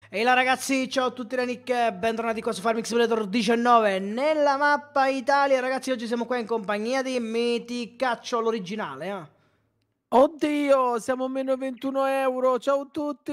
Ehi là ragazzi, ciao a tutti da Nick, bentornati qua su Farming Simulator 19 nella mappa Italia. Ragazzi, oggi siamo qua in compagnia di Meticaccio, l'originale, Oddio, siamo a meno 21 euro. Ciao a tutti.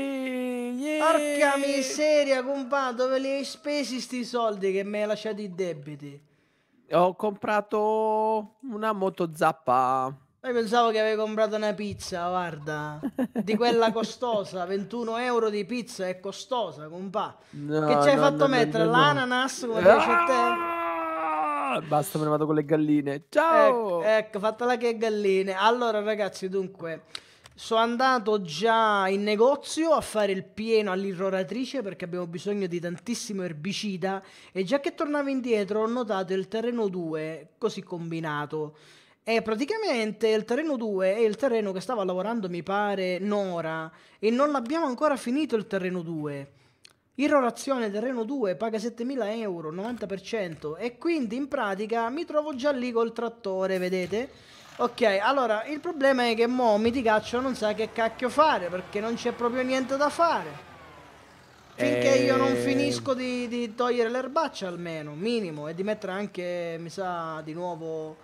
Porca Yeah! miseria, compa, dove li hai spesi sti soldi che mi hai lasciato i debiti? Ho comprato una moto zappa. Io pensavo che avevi comprato una pizza, guarda, di quella costosa, 21 euro di pizza è costosa, compa. Che ci No, hai no, fatto no, no, mettere? no, no. L'ananas, come piace a te? Basta, me ne vado con le galline. Ciao. Ecco, fatela che galline. Allora, ragazzi, dunque, sono andato già in negozio a fare il pieno all'irroratrice perché abbiamo bisogno di tantissimo erbicida e già che tornavo indietro ho notato il terreno 2 così combinato. E praticamente il terreno 2 è il terreno che stava lavorando, mi pare, Nora, e non l'abbiamo ancora finito il terreno 2. Irrorazione terreno 2 paga 7.000 euro, 90%, e quindi in pratica mi trovo già lì col trattore, vedete? Ok, allora il problema è che mo Miticaccio non sa che cacchio fare perché non c'è proprio niente da fare. Finché io non Eh, finisco di togliere l'erbaccia almeno, minimo, e di mettere anche, mi sa, di nuovo...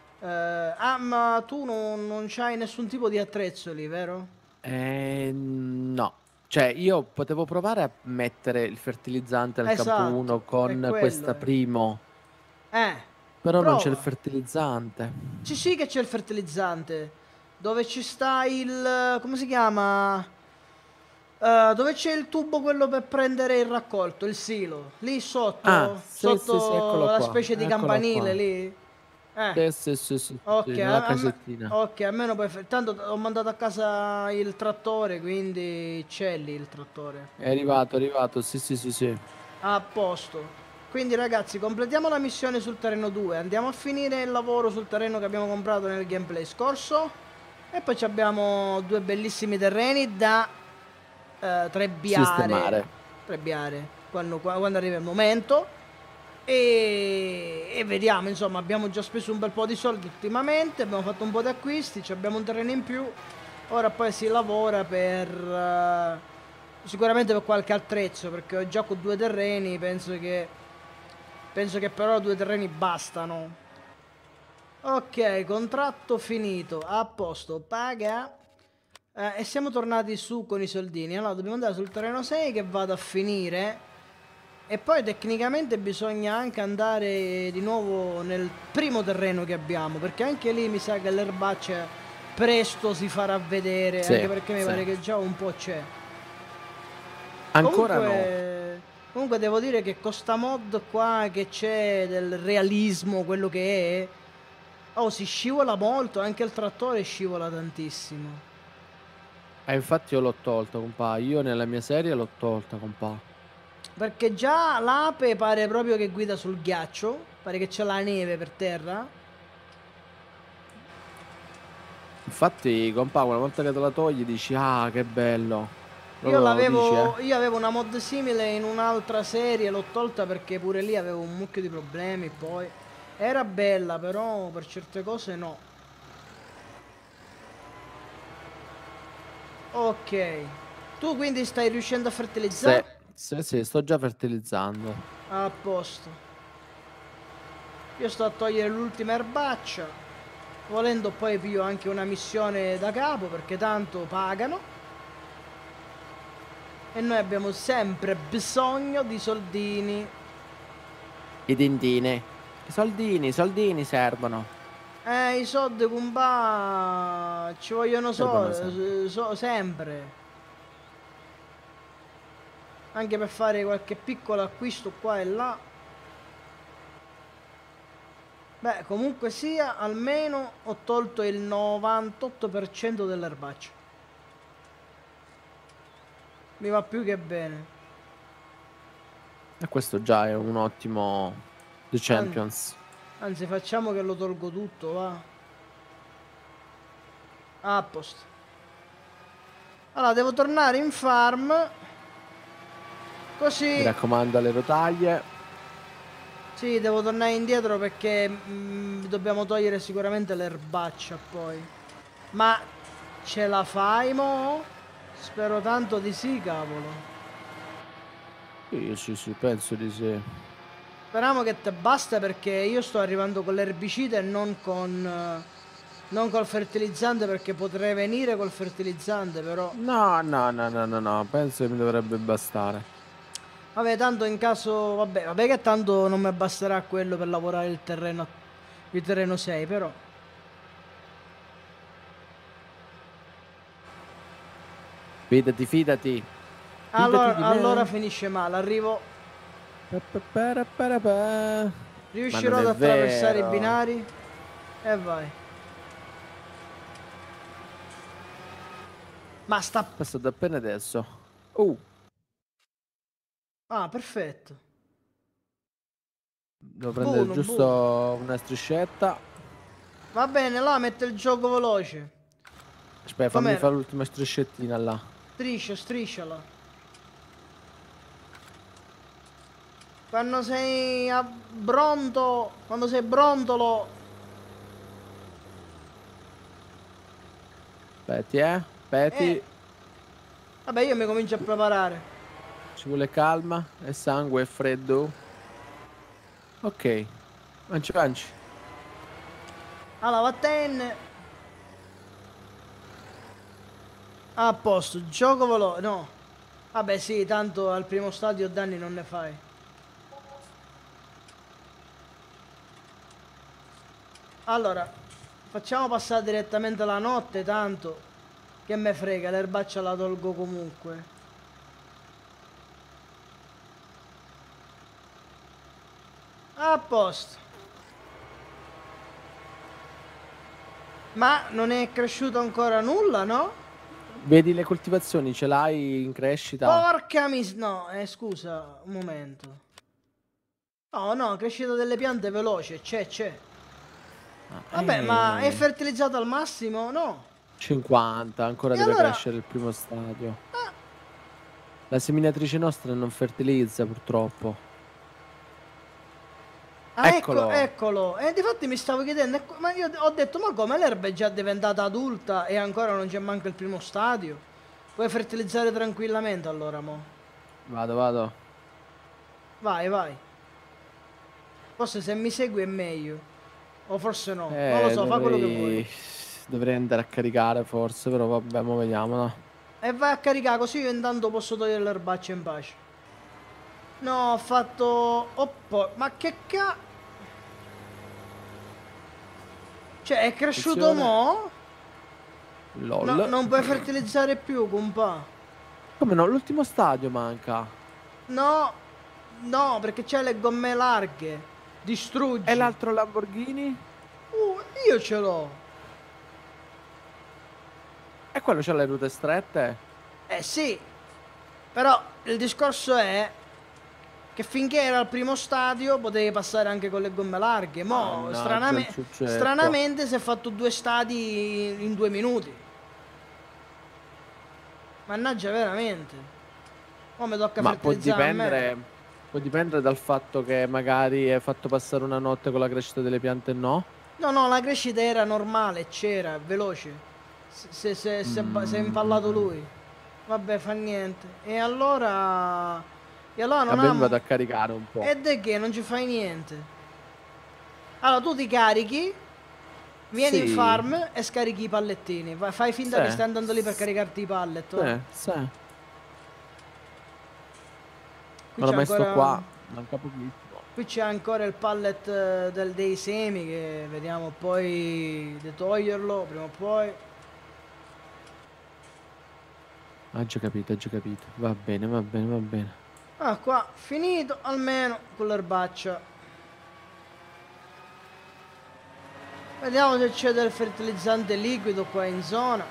ma tu non c'hai nessun tipo di attrezzo lì, vero? no. Cioè, io potevo provare a mettere il fertilizzante al campo Esatto, 1 è con quello, questa primo, Eh, però non c'è il prova. fertilizzante. Sì, sì che c'è il fertilizzante. Dove ci sta il... come si chiama? Dove c'è il tubo quello per prendere il raccolto, il silo? Lì Ah, sotto? sì, sì, sì, Sotto eccolo la qua, specie di eccolo campanile qua. lì? Eh. Sì, sì, sì, sì, Ok, sì, nella casettina. ok, almeno poi... tanto ho mandato a casa il trattore, quindi c'è lì il trattore. È arrivato, sì, sì, sì, sì. A posto. Quindi ragazzi, completiamo la missione sul terreno 2. Andiamo a finire il lavoro sul terreno che abbiamo comprato nel gameplay scorso. E poi ci abbiamo due bellissimi terreni da trebbiare. Sistemare. Trebbiare quando arriva il momento. E vediamo, insomma, abbiamo già speso un bel po' di soldi ultimamente. Abbiamo fatto un po' di acquisti. Abbiamo un terreno in più. Ora poi si lavora per... sicuramente per qualche attrezzo, perché ho già con due terreni, penso che però due terreni bastano. Ok, contratto finito, a posto, paga. E siamo tornati su con i soldini. Allora dobbiamo andare sul terreno 6 che vado a finire. E poi tecnicamente bisogna anche andare di nuovo nel primo terreno che abbiamo, perché anche lì mi sa che l'erbaccia presto si farà vedere, Sì, anche perché mi sì. pare che già un po' c'è. Ancora no. Comunque devo dire che con sta mod qua che c'è del realismo, quello che è, oh, si scivola molto, anche il trattore scivola tantissimo. Infatti io l'ho tolta, compà. Io nella mia serie l'ho tolta, compà. Perché già l'ape pare proprio che guida sul ghiaccio, pare che c'è la neve per terra. Infatti, compà, una volta che te la togli dici, ah, che bello. Proprio dici, Io avevo una mod simile in un'altra serie, l'ho tolta perché pure lì avevo un mucchio di problemi, poi era bella, però per certe cose no. Ok. Tu quindi stai riuscendo a Sì, fertilizzare? sì, sì, sto già fertilizzando. A posto. Io sto a togliere l'ultima erbaccia. Volendo poi piglio anche una missione da capo perché tanto pagano. E noi abbiamo sempre bisogno di soldini. I dindini. I soldini servono. I soldi compa ci vogliono Servono sempre. sempre. Anche per fare qualche piccolo acquisto qua e là. Beh, comunque sia, almeno ho tolto il 98% dell'erbaccia. Mi va più che bene. E questo già è un ottimo The An- Champions. Anzi, facciamo che lo tolgo tutto, va. A posto. Allora, devo tornare in farm. Mi Così. raccomando alle rotaglie. Sì, devo tornare indietro perché dobbiamo togliere sicuramente l'erbaccia poi. Ma ce la fai mo? Spero tanto di sì, cavolo. Sì, sì, penso di sì. Speriamo che te basta perché io sto arrivando con l'erbicida e non col fertilizzante perché potrei venire col fertilizzante però. No, no, no, no, no, no, penso che mi dovrebbe bastare. Vabbè, tanto in caso, vabbè che tanto non mi basterà quello per lavorare il terreno 6, però. Fidati, fidati. Fidati Allora, di allora me. finisce male, arrivo, Pa. Ma riuscirò non ad è attraversare i vero. binari e vai. Ma sta... È passato appena adesso. Ah, perfetto. Devo prendere Buono, buono. giusto una striscetta. Va bene, là mette il gioco veloce. Aspetta, fammi Com'era? fare l'ultima striscettina là. Striscia, strisciala. Quando sei a bronto, quando sei brontolo. Aspetti, Eh, aspetti. vabbè, io mi comincio a preparare. Ci vuole calma e sangue e freddo. Ok. Manci, manci. Allora, vattene. A posto, gioco veloce. No. Vabbè, sì, tanto al primo stadio danni non ne fai. Allora, facciamo passare direttamente la notte, tanto. Che me frega, l'erbaccia la tolgo comunque. A posto. Ma non è cresciuto ancora nulla, no? Vedi le coltivazioni, ce l'hai in crescita? Porca No, scusa, un momento. No, no, crescita delle piante veloce, c'è. Ah, Vabbè, ma è fertilizzato al massimo? No. 50, ancora E deve allora... crescere il primo stadio. Ah, La seminatrice nostra non fertilizza purtroppo. ecco, Eccolo! eccolo. E difatti mi stavo chiedendo, ma io ho detto, ma come l'erba è già diventata adulta e ancora non c'è manco il primo stadio? Puoi fertilizzare tranquillamente allora, mo. Vado, vado. Vai, vai. Forse se mi segui è meglio. O forse no. Non lo so, fa quello che vuoi. Dovrei andare a caricare forse, però vabbè, mo vediamo, no? E vai a caricare così io intanto posso togliere l'erbaccia in pace. No, ho fatto... Ma che ca... Cioè, è cresciuto Attenzione. mo? No, LOL. non puoi fertilizzare più, compa. Come no? L'ultimo stadio manca. No, no, perché c'è le gomme larghe. E Distruggi. l'altro Lamborghini? Io ce l'ho. E quello c'ha le rute strette? Eh sì, però il discorso è che finché era al primo stadio potevi passare anche con le gomme larghe. Mo, Mannaggia il ciuccetto. stranamente si è fatto 2 stadi in 2 minuti. Mannaggia veramente. Ora mi tocca Ma fertilizzare a me. può dipendere dal fatto che magari hai fatto passare una notte con la crescita delle piante e no? No, no, la crescita era normale, c'era, veloce. Si è impallato Mm. lui. Vabbè, fa niente. E allora non Vabbè, ha... mi vado a caricare un po'. E de che? Non ci fai niente. Allora, tu ti carichi, vieni in Sì, farm e scarichi i pallettini. Fai finta che sì, stai andando lì per caricarti i pallet, va. sì. Qui Me l'ho c'è messo ancora... qua, manca pochissimo. Qui c'è ancora il pallet dei semi che vediamo poi di toglierlo prima o poi. Ho già capito, ho già capito. Va bene, va bene, va bene. Ah, qua finito almeno con l'erbaccia. Vediamo se c'è del fertilizzante liquido qua in zona.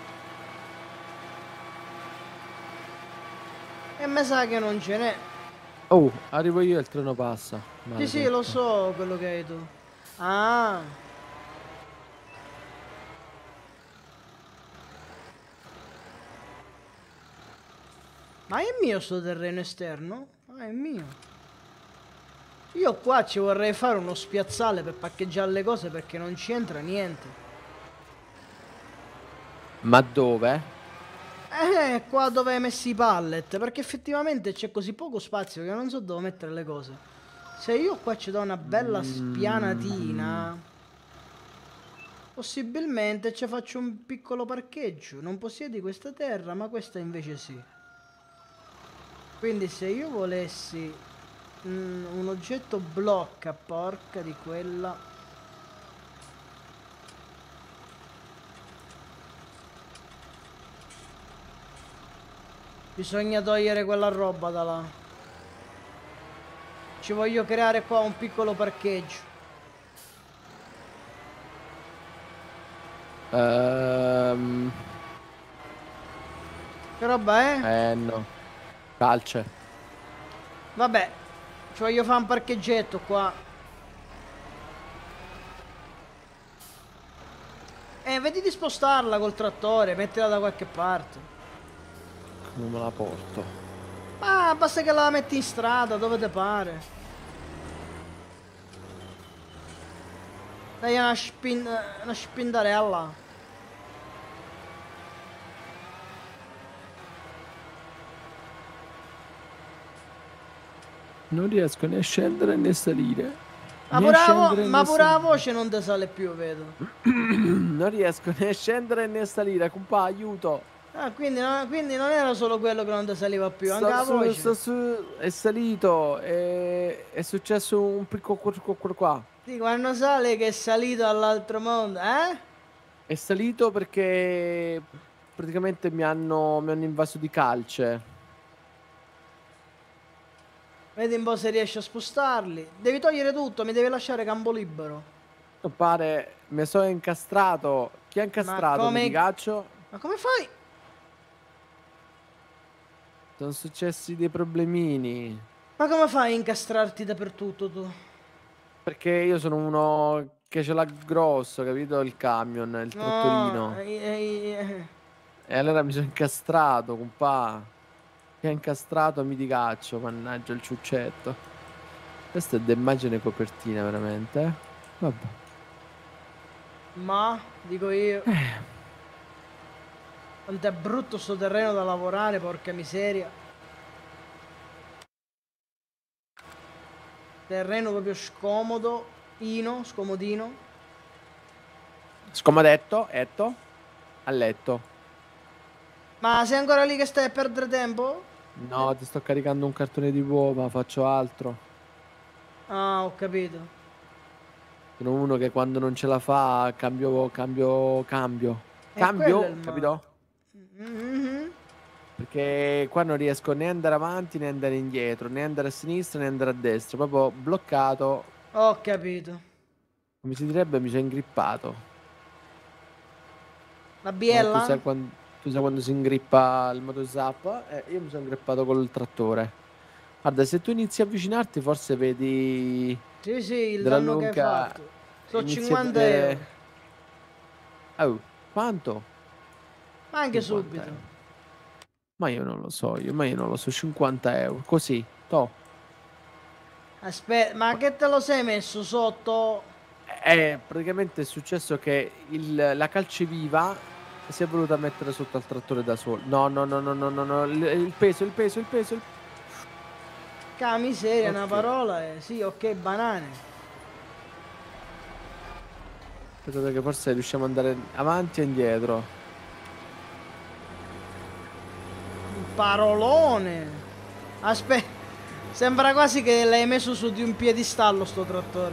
E mi sa che non ce n'è. Oh, arrivo io e il treno passa. Sì, sì, lo Maledetto. so quello che hai tu. Ah, ma è mio sto terreno esterno? Ah, è mio. Io qua ci vorrei fare uno spiazzale per parcheggiare le cose perché non ci entra niente. Ma dove? Qua dove hai messi i pallet, perché effettivamente c'è così poco spazio che non so dove mettere le cose. Se io qua ci do una bella spianatina, possibilmente ci faccio un piccolo parcheggio. Non possiedi questa terra, ma questa invece sì. Quindi se io volessi un oggetto blocca, porca di quella. Bisogna togliere quella roba da là. Ci voglio creare qua un piccolo parcheggio. Che roba è? No. Calce. Vabbè, ci voglio fare un parcheggetto qua. Vedi di spostarla col trattore, mettila da qualche parte. Non me la porto. Ma basta che la metti in strada, dove te pare. Dai una spindarella. Non riesco né a scendere né a salire. Ma pure la voce non te sale più, vedo. Non riesco né a scendere né a salire, compà, aiuto. Ah, quindi non era solo quello che non ti saliva più, anche la voce. È salito, è successo un piccolo qua. Sì, quando sale che è salito all'altro mondo, eh? È salito perché praticamente mi hanno invaso di calce. Vedi un po' se riesci a spostarli. Devi togliere tutto, mi devi lasciare campo libero. Pare, mi sono incastrato. Chi ha incastrato? Mi caccio. Ma come fai? Sono successi dei problemini. Ma come fai a incastrarti dappertutto tu? Perché io sono uno che ce l'ha grosso, capito? Il camion, il trattorino. E allora mi sono incastrato, compà. Chi ha incastrato mi di caccio, mannaggia il ciuccetto. Questa è d'immagine copertina, veramente. Vabbè. Ma, dico io. Quanto è brutto sto terreno da lavorare, porca miseria. Terreno proprio scomodo, scomodino. Scomodetto, etto, a letto. Ma sei ancora lì che stai a perdere tempo? No, ti sto caricando un cartone di uova, faccio altro. Ah, ho capito. Sono uno che quando non ce la fa cambio, capito? Perché qua non riesco né ad andare avanti né ad andare indietro, né andare a sinistra né andare a destra, proprio bloccato. Ho capito. Come si direbbe, mi sono ingrippato. La biella? Tu sai quando si ingrippa il motozap? Io mi sono ingrippato col trattore. Guarda, se tu inizi a avvicinarti forse vedi... Sì, il danno che hai fatto. Sono 50 euro. Oh, quanto? Ma anche subito. Euro. Ma io non lo so, 50 euro, così, to. Aspetta, ma che te lo sei messo sotto? Praticamente è successo che la calceviva si è voluta mettere sotto al trattore da solo. No, il peso. Ca miseria, okay. Una parola, sì, ok, banane. Aspetta che forse riusciamo ad andare avanti e indietro. Parolone. Aspetta, sembra quasi che l'hai messo su di un piedistallo sto trattore.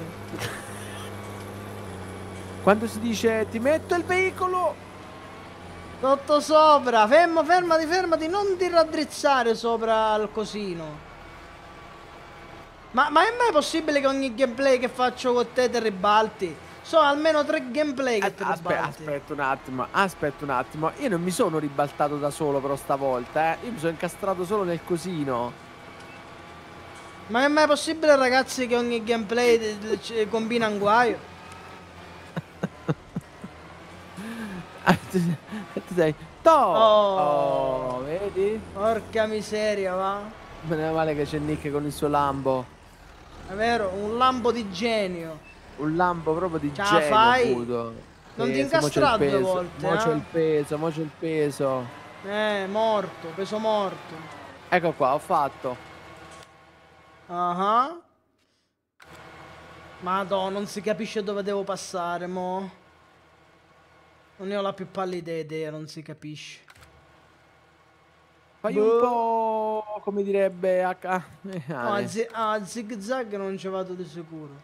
Quando si dice ti metto il veicolo sotto sopra, fermati, non ti raddrizzare sopra il cosino. Ma è mai possibile che ogni gameplay che faccio con te ribalti? Sono almeno 3 gameplay che ti ribalti. Aspetta un attimo. Io non mi sono ribaltato da solo però stavolta, Io mi sono incastrato solo nel cosino. Ma è mai possibile, ragazzi, che ogni gameplay combina un guaio? Tu sei... Oh, vedi? Porca miseria, va. Meno male che c'è Nick con il suo Lambo. È vero, un Lambo di genio. Un lampo proprio di genio. Fai? Non ti incastrato 2 volte. Mo c'è il peso. Morto, peso morto. Ecco qua, ho fatto. Madò, non si capisce dove devo passare, mo. Non ne ho la più pallida idea, non si capisce. Fai un po', come direbbe No, a zig zag non ci vado di sicuro.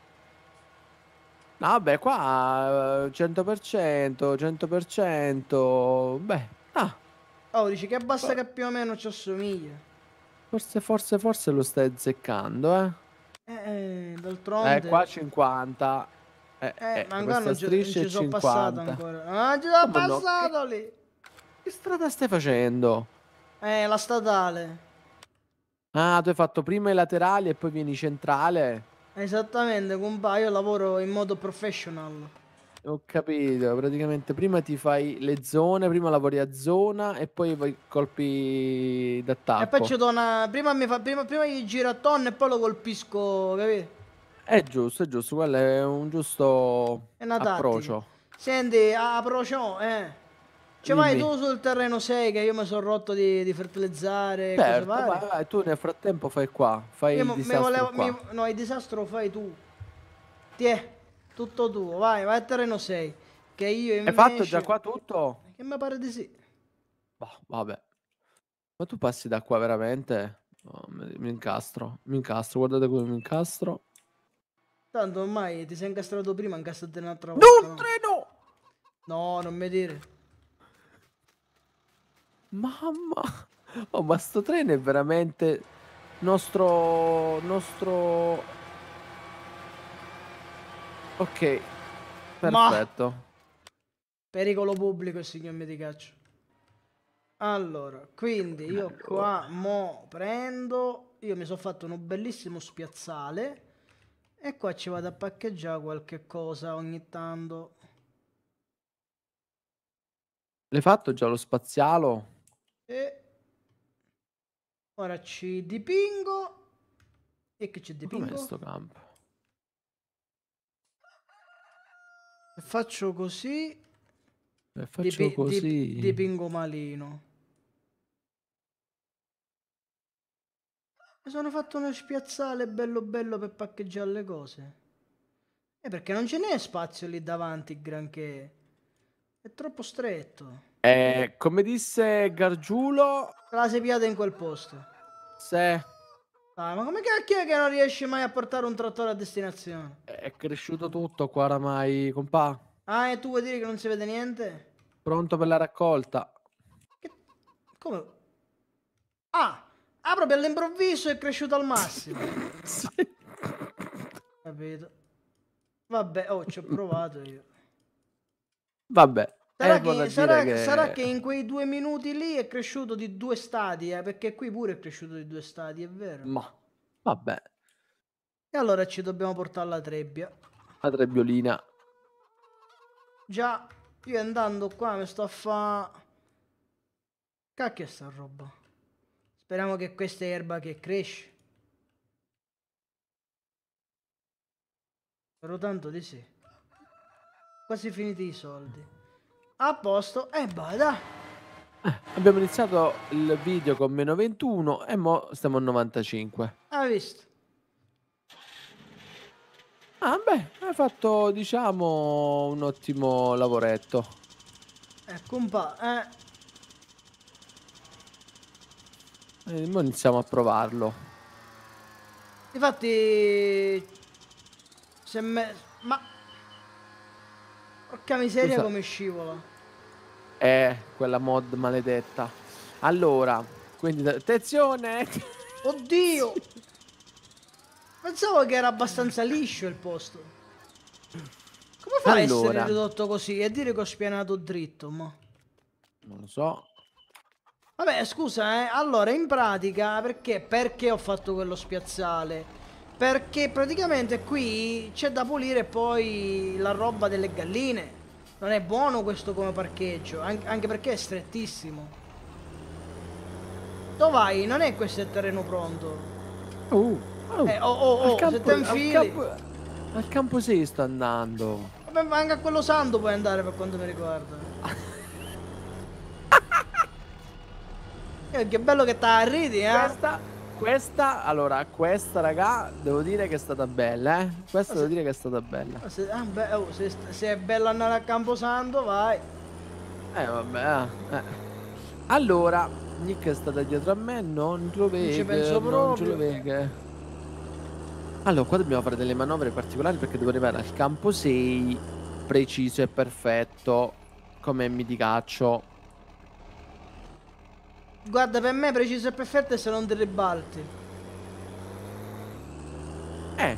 No, vabbè, qua 100%, 100%, beh, Oh, dici che basta che più o meno ci assomiglia. Forse lo stai azzeccando, D'altronde... qua 50. ma ancora questa striscia non è ci sono passato 50. ancora. Ah, ci sono Come no? passato lì! Che strada stai facendo? La statale. Ah, tu hai fatto prima i laterali e poi vieni centrale? Esattamente, compa, io lavoro in modo professional. Ho capito, praticamente prima ti fai le zone, prima lavori a zona e poi vai colpi E d'attacco. poi ci do una... Prima gli giro a tonno e poi lo colpisco, capito? È giusto, quello è un giusto È una tattica. approccio. Senti, approccio, Ci vai Dimmi. tu sul terreno 6 che io mi sono rotto di fertilizzare e cose Certo, varie. vai, tu nel frattempo fai qua, fai Io il disastro qua. no, il disastro lo fai tu. Tiè, tutto tuo, vai al terreno 6. Che io invece... Hai fatto già qua tutto? Che mi pare di sì. Boh, vabbè. Ma tu passi da qua veramente? Oh, mi incastro, guardate come mi incastro. Tanto ormai ti sei incastrato prima, incastrate un'altra volta. Non No? treno! No, non mi dire. Mamma! Oh, ma sto treno è veramente nostro... Ok, perfetto. Ma... Pericolo pubblico il signor mi di caccio. Allora, quindi io qua mo prendo... Io mi sono fatto un bellissimo spiazzale. E qua ci vado a paccheggiare qualche cosa ogni tanto. L'hai fatto già lo spazialo? E... Ora ci dipingo. E che ci dipingo? Com'è sto campo? E faccio così. E faccio così. Dipingo malino. Mi sono fatto uno spiazzale bello bello per paccheggiare le cose. Perché non ce n'è spazio lì davanti, granché. È troppo stretto. Come disse Gargiulo... Te la sei piata in quel posto. Se... Dai, ma come cacchio è che non riesci mai a portare un trattore a destinazione? È cresciuto tutto qua oramai, compà. Ah, e tu vuoi dire che non si vede niente? Pronto per la raccolta. Come? Ah, proprio all'improvviso è cresciuto al massimo. Sì. Capito? Vabbè, ci ho provato io. Vabbè. Sarà che in quei 2 minuti lì è cresciuto di 2 stadi, perché qui pure è cresciuto di 2 stadi, è vero. Ma, vabbè. E allora ci dobbiamo portare alla trebbia. La trebbiolina. Già, io andando qua mi sto a fa... Cacchio è sta roba. Speriamo che questa è erba che cresce. Spero tanto di sì. Quasi finiti i soldi. A posto, e bada. Abbiamo iniziato il video con meno 21 e mo stiamo a 95. Hai visto? Ah, beh, hai fatto, diciamo, un ottimo lavoretto. Compa, Mo iniziamo a provarlo. Infatti... Ma... Porca miseria. Scusa. Come scivola. Quella mod maledetta. Allora, quindi attenzione. Oddio. Pensavo che era abbastanza liscio il posto. Come fa a essere ridotto così e dire che ho spianato dritto, ma? Non lo so. Vabbè, scusa, allora in pratica perché ho fatto quello spiazzale? Perché praticamente qui c'è da pulire poi la roba delle galline. Non è buono questo come parcheggio, anche perché è strettissimo. Dove vai? Non è questo il terreno pronto. Se te infili... Al campo 6 sto andando. Vabbè, ma anche a quello santo puoi andare per quanto mi riguarda. Che bello che t'arridi, Allora, questa, raga, devo dire che è stata bella, eh. Questa devo dire che è stata bella. Se è bello andare a Camposanto, vai. Vabbè, Allora, Nick è stata dietro a me, non lo Non ci vedo, penso non ce lo proprio. vedo. Allora, qua dobbiamo fare delle manovre particolari perché devo arrivare al campo 6 preciso e perfetto, come mi di caccio. Guarda, per me preciso e perfetto è se non ti ribalti. Eh.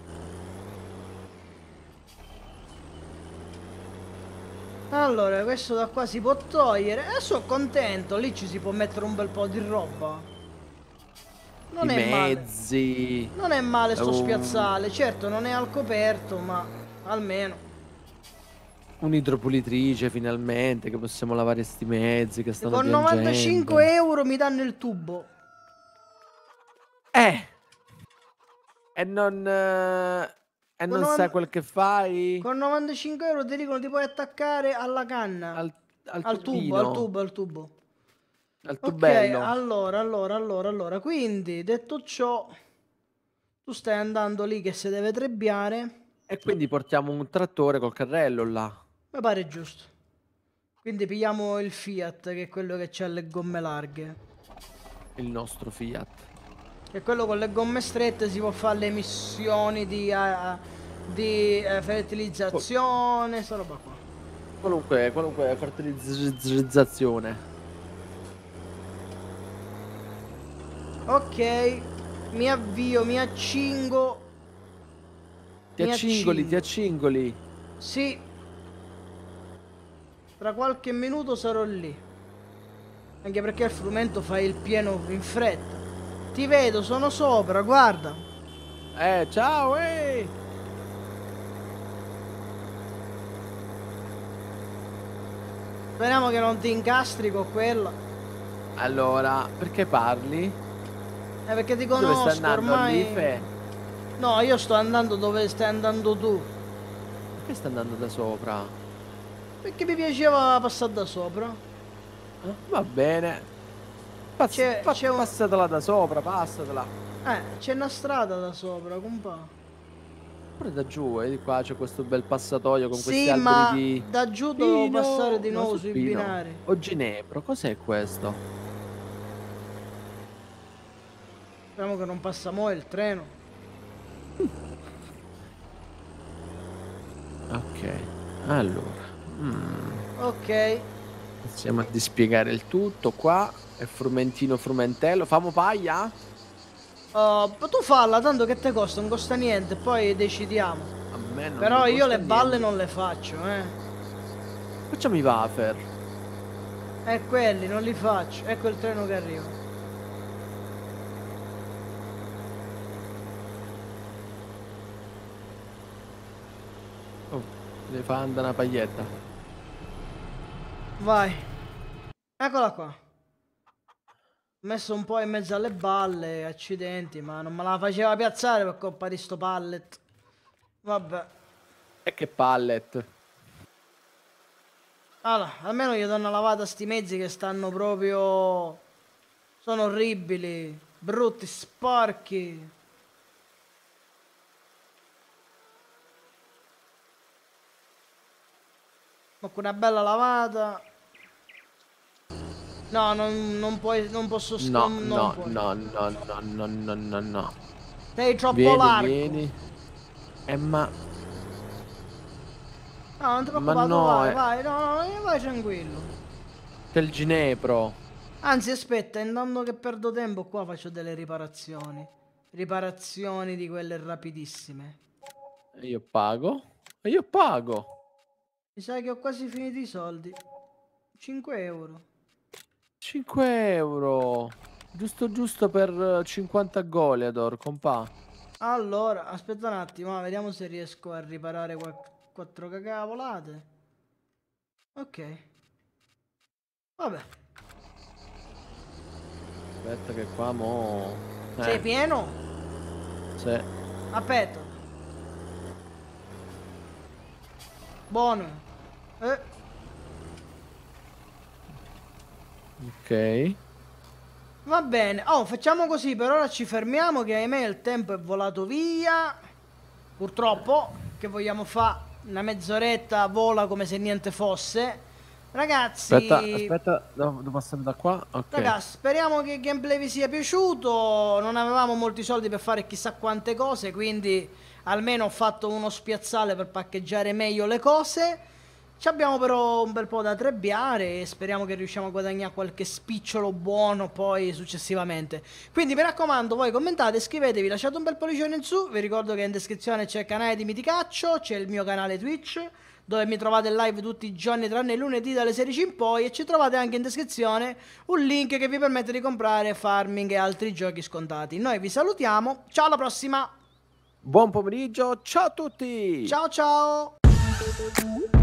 Allora, questo da qua si può togliere. E sono contento, lì ci si può mettere un bel po' di roba. I Non è male. mezzi. Non è male sto spiazzale. Certo, non è al coperto, ma almeno. Un'idropulitrice finalmente, che possiamo lavare sti mezzi che E stanno con piangendo. 95 euro mi danno il tubo. Eh! E non... E Con non sai 90 quel che fai? con 95 euro ti dicono ti puoi attaccare alla canna. Al Al tubo, al tubino. tubo, al tubo. Al Ok, tubello. allora. Quindi, detto ciò, tu stai andando lì che si deve trebbiare. E quindi portiamo un trattore col carrello là. Mi pare giusto. Quindi pigliamo il Fiat, che è quello che ha le gomme larghe. Il nostro Fiat. Che quello con le gomme strette si può fare le missioni di fertilizzazione, sta roba qua. Qualunque fertilizzazione. Ok, mi avvio, mi accingo. Ti accingoli. Sì, tra qualche minuto sarò lì. Anche perché il frumento fa il pieno in fretta. Ti vedo, sono sopra, guarda. Ciao, Speriamo che non ti incastri con quella. Allora, perché parli? Perché ti Dove stai conosco andando? ormai. All'Ife? No, io sto andando dove stai andando tu. Perché stai andando da sopra? Perché mi piaceva passare da sopra. Va bene. C'è un... Passatela da sopra, passatela. C'è una strada da sopra, compa. Pure da giù, di qua c'è questo bel passatoio con questi Sì, alberi ma di da giù dovevo passare pino. di No, nuovo su sui pino. binari. O ginepro, cos'è questo? Speriamo che non passa mo' il treno. Ok, allora. Ok. Iniziamo a dispiegare il tutto qua. E frumentino frumentello. Famo paglia? Tu falla, tanto che te costa, non costa niente, poi decidiamo. A me non mi Però io costa le balle niente. non le faccio, Facciamo i wafer. Quelli non li faccio. Ecco il treno che arriva. Oh, ne fa andare una paglietta. Vai. Eccola qua. Ho messo un po' in mezzo alle balle, accidenti, ma non me la faceva piazzare per colpa di sto pallet. Vabbè. E che pallet. Allora, almeno gli do una lavata a sti mezzi che stanno proprio... Sono orribili, brutti, sporchi. Ma con una bella lavata. No, non puoi, non posso No, non no, puoi. no, no, no, no, no, no, no. Sei troppo Vieni, largo. vieni. Ma... No, non ti Ma preoccupare, tu no, vai, no, vai tranquillo. c'è il ginepro. Anzi, aspetta, intanto che perdo tempo qua faccio delle riparazioni. Riparazioni di quelle rapidissime. Io pago. E io pago. Mi sa che ho quasi finito i soldi. 5 euro. 5 euro. Giusto giusto per 50 Goleador, compà. Allora, aspetta un attimo, vediamo se riesco a riparare 4 cacavolate. Ok. Vabbè. Aspetta che qua mo... Sei pieno? Sì. Aspetta. Buono. Ok. Va bene, oh, facciamo così, per ora ci fermiamo che ahimè il tempo è volato via. Purtroppo, che vogliamo fare? Una mezz'oretta vola come se niente fosse. Ragazzi, aspetta, devo passare da qua. Ok. Ragazzi, speriamo che il gameplay vi sia piaciuto. Non avevamo molti soldi per fare chissà quante cose, quindi almeno ho fatto uno spiazzale per parcheggiare meglio le cose. Ci abbiamo però un bel po' da trebbiare e speriamo che riusciamo a guadagnare qualche spicciolo buono poi successivamente. Quindi mi raccomando, voi commentate, iscrivetevi, lasciate un bel pollicione in su. Vi ricordo che in descrizione c'è il canale di Miticaccio, c'è il mio canale Twitch, dove mi trovate in live tutti i giorni tranne il lunedì dalle 16 in poi, e ci trovate anche in descrizione un link che vi permette di comprare Farming e altri giochi scontati. Noi vi salutiamo, ciao alla prossima! Buon pomeriggio, ciao a tutti! Ciao ciao!